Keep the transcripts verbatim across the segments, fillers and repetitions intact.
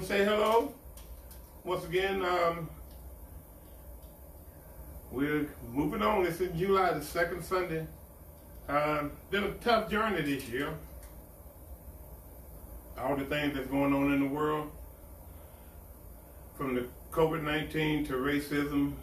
to say hello. Once again, um, we're moving on. It's in July, the second Sunday. Uh, been a tough journey this year. All the things that's going on in the world, from the COVID nineteen to racism,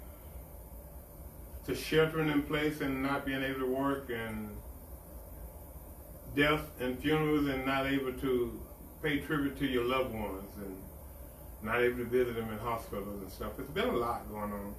to sheltering in place and not being able to work, and death and funerals and not able to pay tribute to your loved ones and not able to visit them in hospitals and stuff. It's been a lot going on.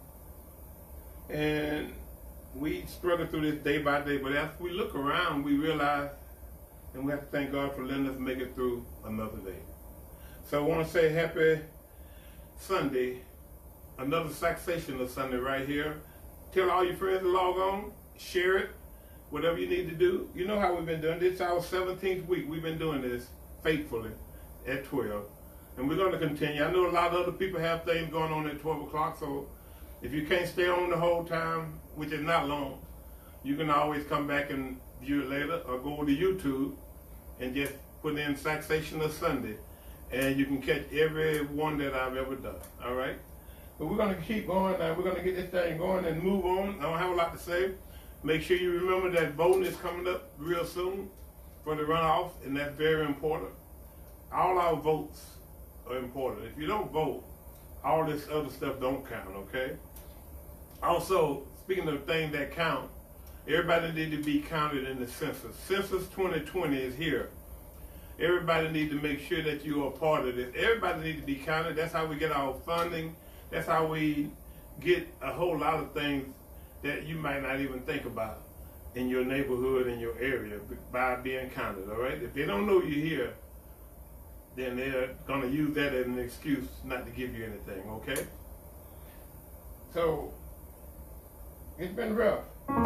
And we struggle through this day by day, but as we look around, we realize, and we have to thank God for letting us make it through another day. So I want to say happy Sunday, another SAXSATIONAL Sunday right here. Tell all your friends to log on, share it, whatever you need to do. You know how we've been doing this. It's our seventeenth week. We've been doing this faithfully at twelve. And we're going to continue. I know a lot of other people have things going on at twelve o'clock, so if you can't stay on the whole time, which is not long, you can always come back and view it later, or go to YouTube and just put in SAXSATIONAL Sunday, and you can catch every one that I've ever done, all right? But we're going to keep going now. We're going to get this thing going and move on. I don't have a lot to say. Make sure you remember that voting is coming up real soon for the runoff, and that's very important. All our votes are important. If you don't vote, all this other stuff don't count, okay? Also, speaking of things that count, everybody needs to be counted in the census. Census twenty twenty is here. Everybody needs to make sure that you are part of this. Everybody needs to be counted. That's how we get our funding. That's how we get a whole lot of things that you might not even think about in your neighborhood, in your area, by being counted, all right? If they don't know you're here, then they're going to use that as an excuse not to give you anything, okay? So, it's been rough.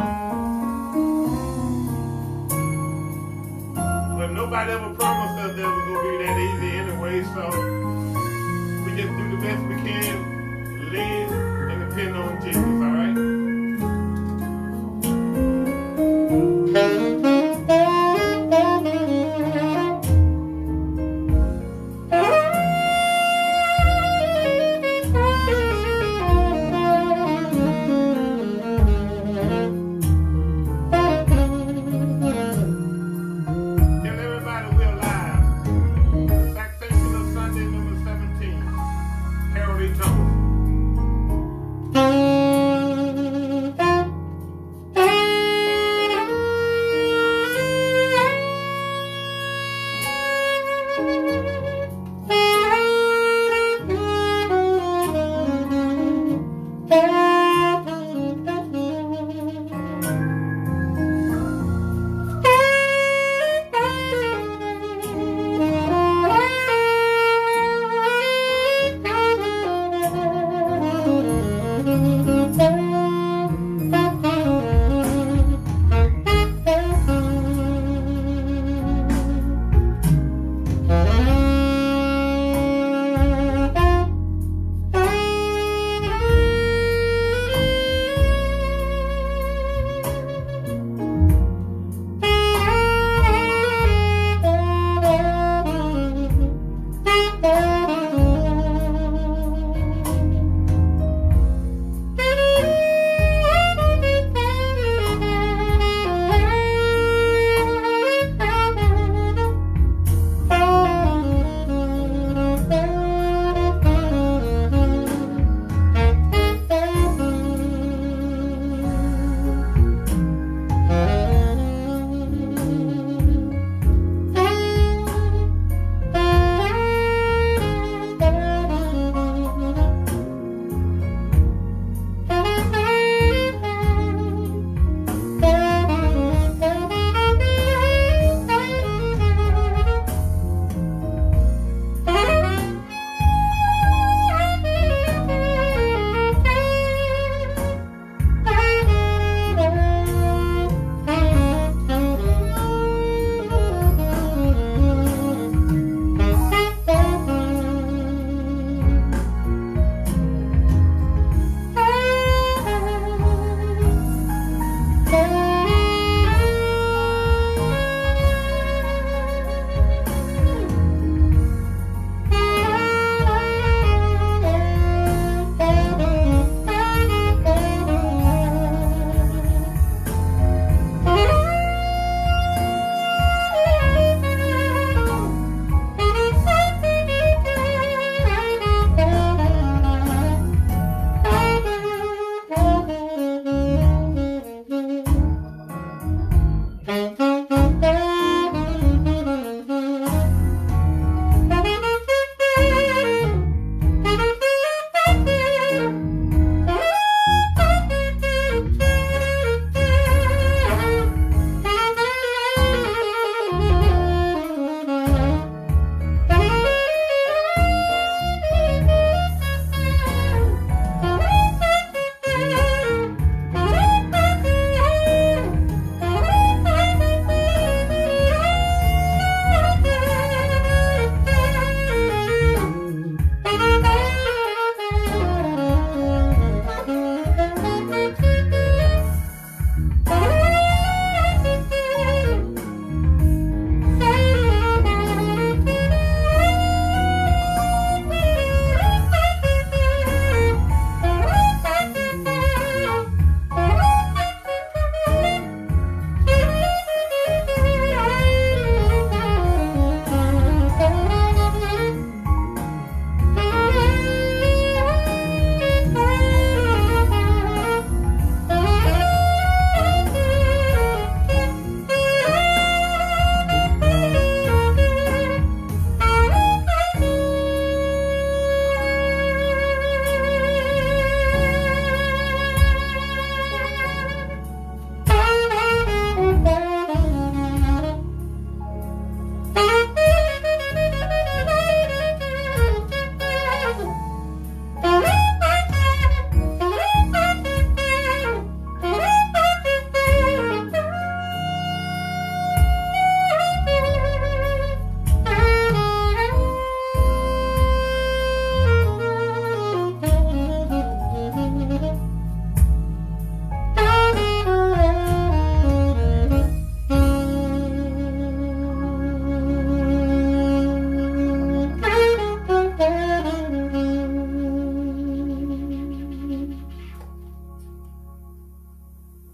But nobody ever promised us that it was going to be that easy anyway, so we just do the best we can, lean and depend on Jesus, all right?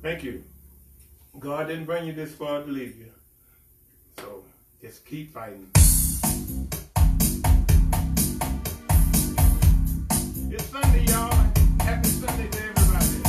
Thank you. God didn't bring you this far to leave you. So just keep fighting. It's Sunday, y'all. Happy Sunday to everybody.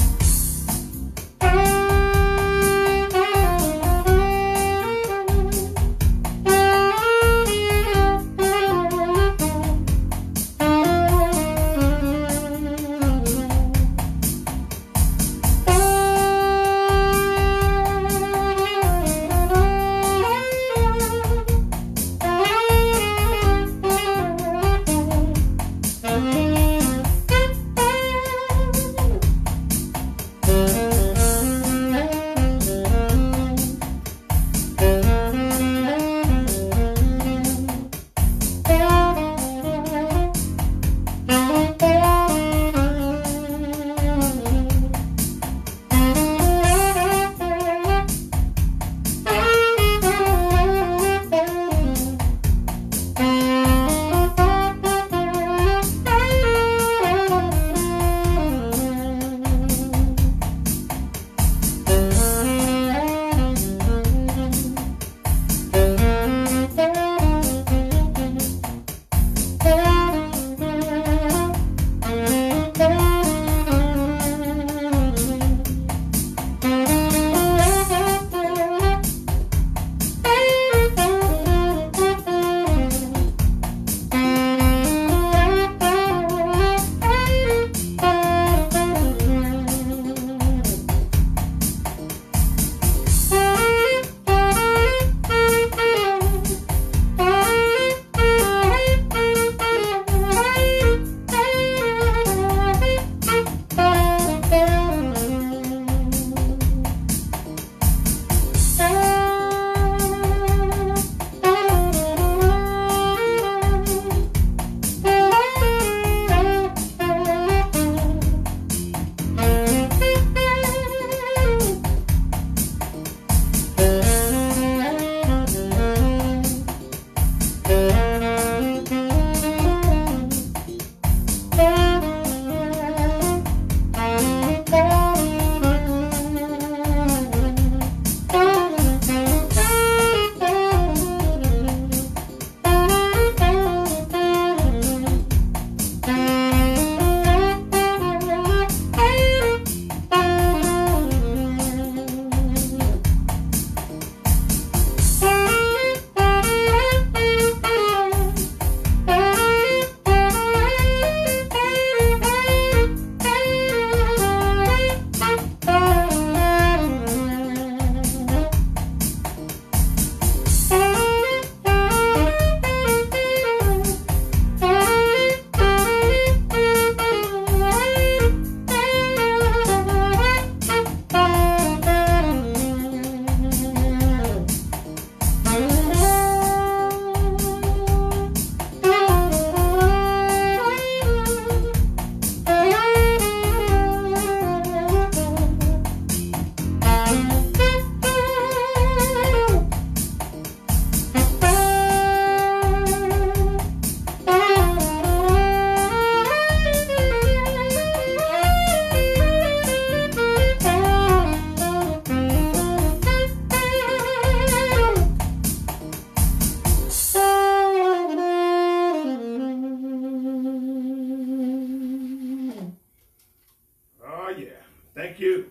Thank you.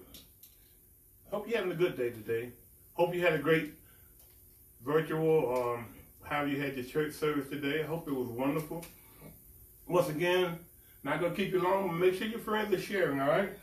Hope you're having a good day today. Hope you had a great virtual, um, how you had your church service today. I hope it was wonderful. Once again, not going to keep you long, but make sure your friends are sharing, all right?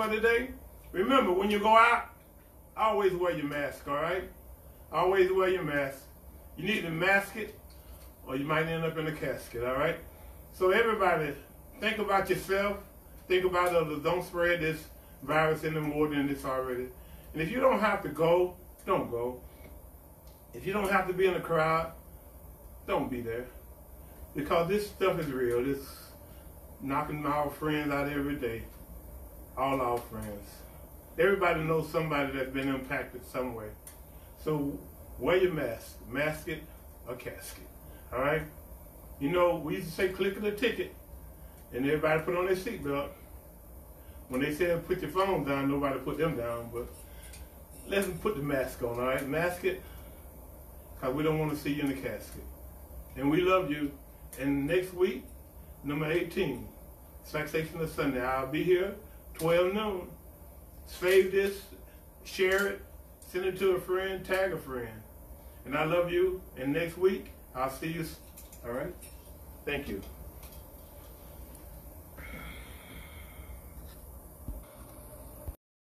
for today. Remember, when you go out, always wear your mask, all right? Always wear your mask. You need to mask it, or you might end up in a casket, all right? So everybody, think about yourself. Think about others. Don't spread this virus any more than this already. And if you don't have to go, don't go. If you don't have to be in a crowd, don't be there. Because this stuff is real. It's knocking our friends out every day. All our friends. Everybody knows somebody that's been impacted some way. So wear your mask. Mask it or casket. All right? You know, we used to say click the ticket. And everybody put on their seatbelt. When they said put your phone down, nobody put them down. But let's put the mask on, all right? Mask it, because we don't want to see you in the casket. And we love you. And next week, number eighteen, SAXSATIONAL Sunday. I'll be here, twelve noon. Save this, share it, send it to a friend, tag a friend. And I love you. And next week, I'll see you. All right? Thank you.